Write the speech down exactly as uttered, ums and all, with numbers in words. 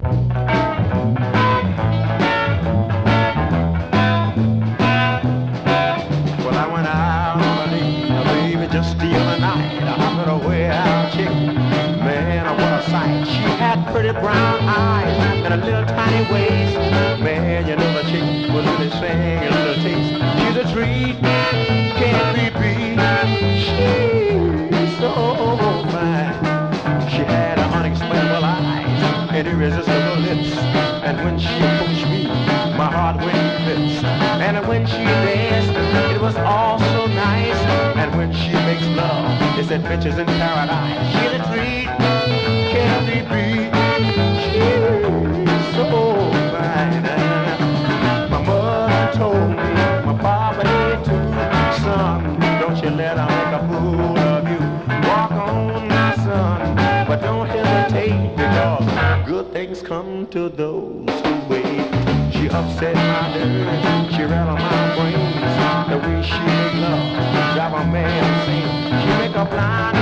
Well, I went out on a date, baby, just the other night. I met a way-out chick. Man, what a sight. She had pretty brown eyes and a little tiny waist. Man, you know the chick was really singing a little taste. She's a treat, can't be beat. She's so fine. She had unexplainable eyes and irresistible lips. And when she approached me, my heart went in fits. And when she danced, it was all so nice. And when she makes love, they said bitches in paradise. She's a treat, can't be beat. She's so fine. My mother told me, my papa did too. Son, don't you let her make a fool of you. Walk on, my son, but don't hesitate, because good things come to those who wait. She upset my nerves, she rattled my brains. The way she make love, drive a man insane. She make a blind